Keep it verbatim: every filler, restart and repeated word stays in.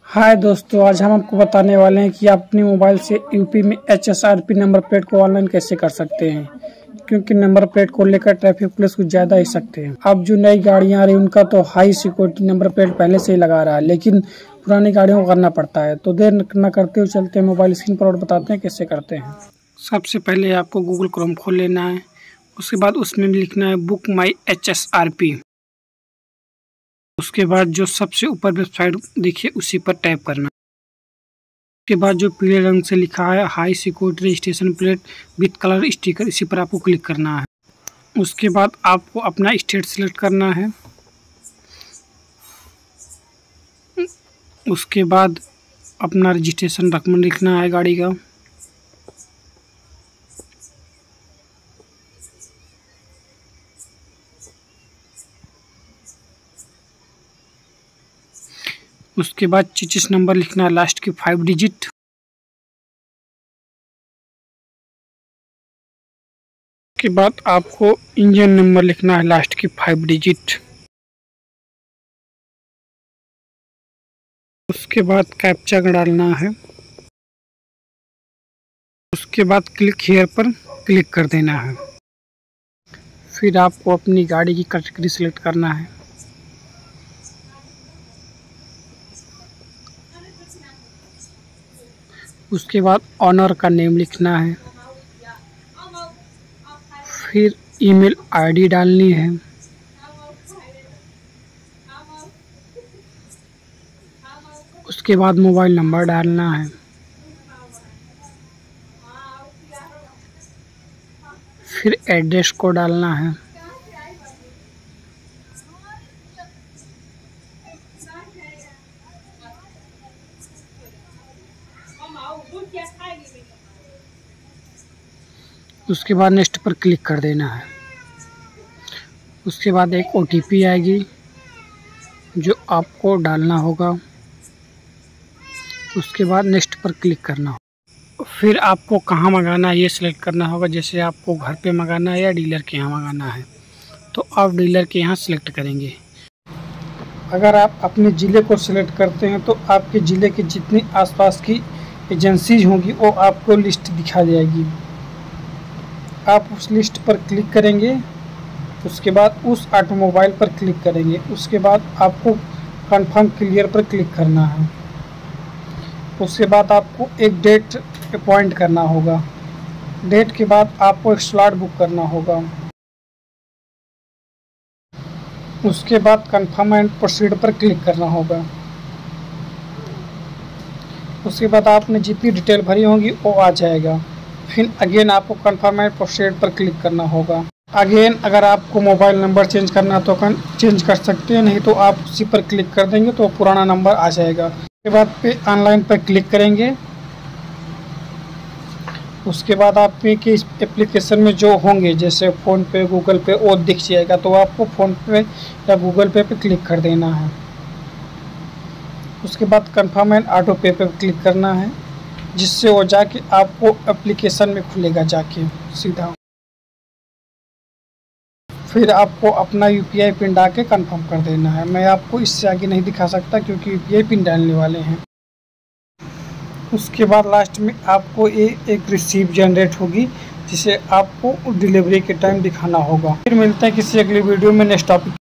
हाय दोस्तों, आज हम आपको बताने वाले हैं कि आप अपने मोबाइल से यूपी में H S R P number plate को ऑनलाइन कैसे कर सकते हैं। क्योंकि नंबर प्लेट को लेकर ट्रैफिक पुलिस कुछ ज़्यादा ही सख्त है। अब जो नई गाड़ियां आ रही हैं उनका तो हाई सिक्योरिटी नंबर प्लेट पहले से ही लगा रहा है, लेकिन पुरानी गाड़ियों को करना पड़ता है। तो देर न करते हुए चलते हैं मोबाइल स्क्रीन पर और बताते हैं कैसे करते हैं। सबसे पहले आपको गूगल क्रोम खोल लेना है। उसके बाद उसमें लिखना है book my H S R P. उसके बाद जो सबसे ऊपर वेबसाइट दिखे उसी पर टैप करना। उसके बाद जो पीले रंग से लिखा है high security registration plate with colour sticker, इसी पर आपको क्लिक करना है। उसके बाद आपको अपना स्टेट सिलेक्ट करना है। उसके बाद अपना रजिस्ट्रेशन डॉक्यूमेंट लिखना है गाड़ी का। उसके बाद चेसिस नंबर लिखना है, लास्ट की फाइव डिजिट। उसके बाद आपको इंजन नंबर लिखना है, लास्ट की फाइव डिजिट। उसके बाद कैप्चा डालना है। उसके बाद क्लिक हियर पर क्लिक कर देना है। फिर आपको अपनी गाड़ी की कैटेगरी सिलेक्ट करना है। उसके बाद ऑनर का नेम लिखना है। फिर ईमेल आईडी डालनी है। उसके बाद मोबाइल नंबर डालना है। फिर एड्रेस को डालना है। उसके बाद नेक्स्ट पर क्लिक कर देना है। उसके बाद एक ओ टी पी आएगी जो आपको डालना होगा। उसके बाद नेक्स्ट पर क्लिक करना होगा। फिर आपको कहाँ मंगाना है ये सिलेक्ट करना होगा, जैसे आपको घर पे मंगाना है या डीलर के यहाँ मंगाना है, तो आप डीलर के यहाँ सिलेक्ट करेंगे। अगर आप अपने ज़िले को सिलेक्ट करते हैं तो आपके ज़िले की जितनी आसपास की एजेंसीज होंगी वो आपको लिस्ट दिखा जाएगी। आप उस लिस्ट पर क्लिक करेंगे। उसके बाद उस ऑटोमोबाइल पर क्लिक करेंगे। उसके बाद आपको कंफर्म क्लियर पर क्लिक करना है। उसके बाद आपको एक डेट अपॉइंट करना होगा। डेट के बाद आपको एक स्लॉट बुक करना होगा। उसके बाद कंफर्म एंड प्रोसीड पर क्लिक करना होगा। उसके बाद आपने जितनी डिटेल भरी होगी वो आ जाएगा। फिर अगेन आपको कंफर्म एंड प्रोसीड पर क्लिक करना होगा। अगेन अगर आपको मोबाइल नंबर चेंज करना है तो चेंज कर सकते हैं, नहीं तो आप उसी पर क्लिक कर देंगे तो पुराना नंबर आ जाएगा। उसके बाद पे ऑनलाइन पर क्लिक करेंगे। उसके बाद आपके के एप्लीकेशन में जो होंगे जैसे फ़ोन पे, गूगल पे, वो दिख जाएगा, तो आपको फ़ोन पे या गूगल पे पे क्लिक कर देना है। उसके बाद कंफर्म एंड ऑटो पे पे क्लिक करना है, जिससे वो जाके आपको एप्लीकेशन में खुलेगा जाके सीधा। फिर आपको अपना यू पी आई पिन डाल के कन्फर्म कर देना है। मैं आपको इससे आगे नहीं दिखा सकता क्योंकि यू पी आई पिन डालने वाले हैं। उसके बाद लास्ट में आपको ये एक रिसीप्ट जनरेट होगी जिसे आपको डिलीवरी के टाइम दिखाना होगा। फिर मिलते हैं किसी अगली वीडियो में नेक्स्ट टॉपिक।